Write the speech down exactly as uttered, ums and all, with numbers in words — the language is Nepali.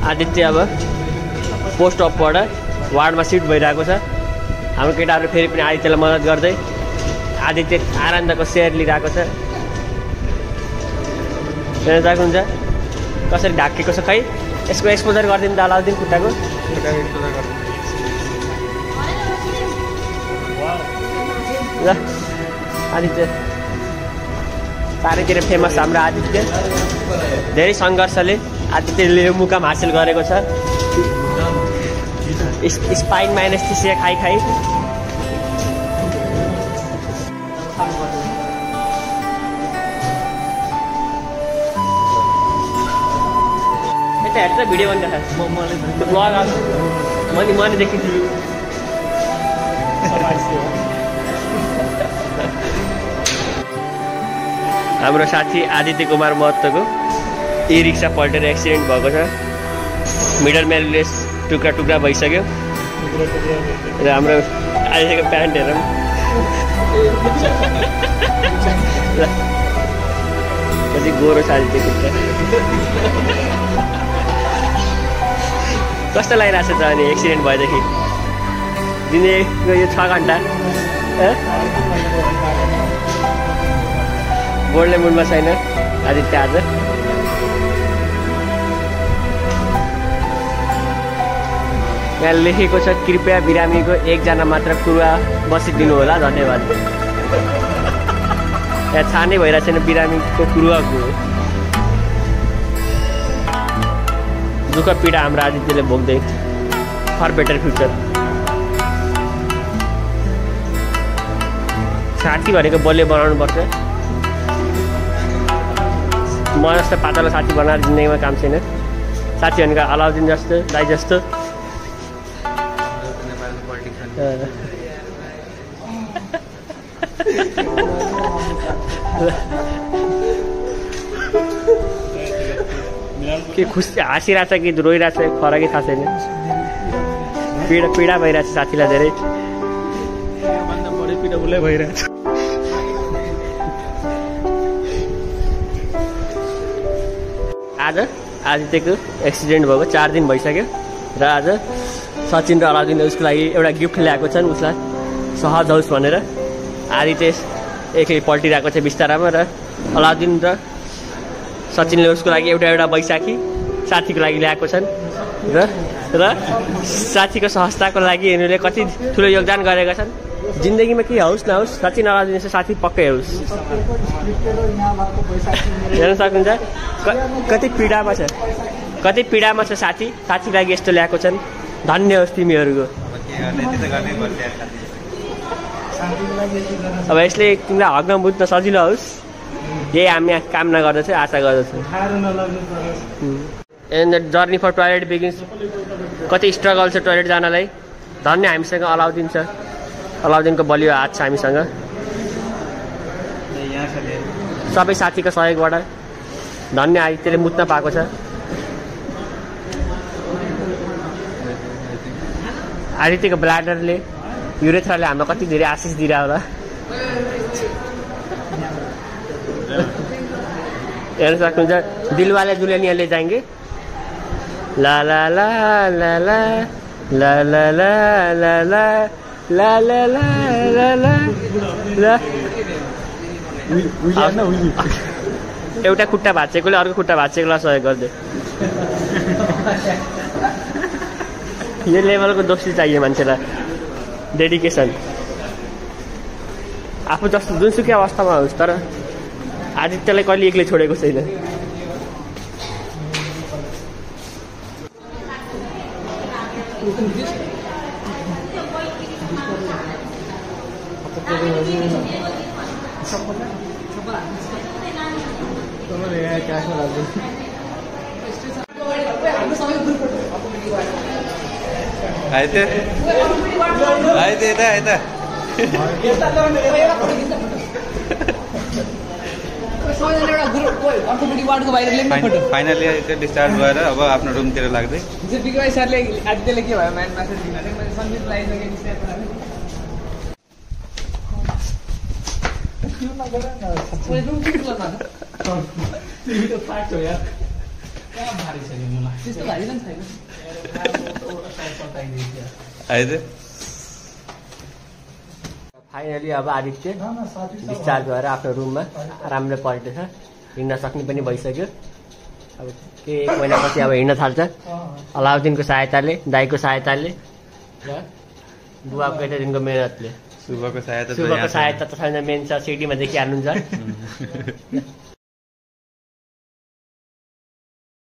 आदित्य अब पोस्ट अफबाट वार्डमा सिट भइरहेको छ। हाम्रो केटाहरू फेरि पनि आदित्यलाई मद्दत गर्दै आदित्य आनन्दको सेयर लिइरहेको छ। हेर्नु हुन्छ कसरी ढाकेको छ। खै यसको एक्सपोजर गरिदिनु त अलाउदिन खुट्टाको। ल आदित्य चारैतिर फेमस हाम्रो आदित्य। धेरै सङ्घर्षले आदित्यले यो मुकाम हासिल गरेको छ। स्पाइनमा एनेस्थेसिया खाइ खाइ यता हेर्छ भिडियो बनिरहेको छ। ब्लग मैले मैले देखिन्छु। हाम्रो साथी आदित्य कुमार महतोको ई रिक्सा पल्टेर एक्सिडेन्ट भएको छ। मिडल मेललेस टुक्रा टुक्रा भइसक्यो र हाम्रो आदित्यको प्यान्ट हेरौँ। कति गोरो छ आदित्य खुट्टा। कस्तो लागिरहेको छ त अनि एक्सिडेन्ट भएदेखि? दिनको यो छ घन्टा बोर्डले मुडमा छैन आदित्य आज। यहाँ लेखेको छ कृपया बिरामीको एकजना मात्र कुरुवा बसिदिनु होला, धन्यवाद। यहाँ छानै भइरहेको छैन बिरामीको कुरुवाको। दुःख पीडा हाम्रो आदित्यले भोग्दै फर बेटर फ्युचर। साथी भनेको बलियो बनाउनु पर्छ। म जस्तो पातलो साथी बनाएर जिन्दगीमा काम छैन। साथी भनेको अलाउदिन जस्तो दाइ जस्तो। के खुसी हाँसिरहेछ कि रोइरहेछ फरकै थाहा छैन। पीडा पीडा भइरहेछ साथीलाई धेरै। बढी पीडा उसलाई भइरहेछ। आज आदित्यको एक्सिडेन्ट भएको चार दिन भइसक्यो र आज सचिन र अलाउदिनले उसको लागि एउटा गिफ्ट ल्याएको छन् उसलाई सहज होस् भनेर। आदित्य एक्लै पल्टिरहेको छ बिस्तारामा र अलाउदिन र सचिनले उसको लागि एउटा एउटा बैशाखी साथीको लागि ल्याएको छन् र र साथीको सहजताको लागि यिनीहरूले कति ठुलो योगदान गरेका छन्। जिन्दगीमा के होस् नहोस् सचिन अलाउदिन साथी पक्कै होस्। हेर्न सक्नुहुन्छ कति पीडामा छ कति पीडामा छ साथी। साथीको लागि यस्तो ल्याएको छन्। धन्य होस् तिमीहरूको। अब यसले तिमीलाई हग्न बुझ्न सजिलो होस् यही हामी कामना गर्दछु, आशा गर्दछु। And the journey for toilet begins. कति स्ट्रगल छ टोयलेट जानलाई। धन्य हामीसँग अलाउदिन छ। अलाउदिनको बलियो हात छ हामीसँग। सबै साथीको सहयोगबाट धन्य आदित्यले मुत्न पाएको छ। आदित्यको ब्ल्याडरले युरेथ्राले हामीलाई कति धेरै आशिष दिइरह होला। हेर्न सक्नुहुन्छ दिलवाले दुल्हनिया ले जाएंगे ला ला ला ला ला ला ला ला ला ला ला ला ला ला ला एउटा खुट्टा भाँचेकोले अर्को खुट्टा भाँचेकोलाई सहयोग गर्दै यो लेभलको दोस्ती चाहियो मान्छेलाई। डेडिकेसन आफू जस्तो जुनसुकै अवस्थामा होस् तर आदित्यलाई कहिले एक्लै छोडेको छैन। आइते आइते यता यता फाइनली डिस्चार्ज भएर अब आफ्नो रुमतिर लाग्दै सरले आदित्यले के भयो म्यान म्यासेज दिन भने मैले सन्देश लगाइसकेँ भारी छ नि मलाई त्यस्तो भारी पनि छैन आइज फाइनली अब आदित्य डिस्चार्ज भएर आफ्नो रुममा राम्रो पल्टेछ हिँड्न सक्ने पनि भइसक्यो अब के एक महिनापछि अब हिँड्न थाल्छ अलाउद्दिनको सहायताले दाइको सहायताले र बुवाको यता दिनको मेहनतले शुभको सहायता शुभको सहायता त छैन मेन छ सिटीमा देखिहाल्नुहुन्छ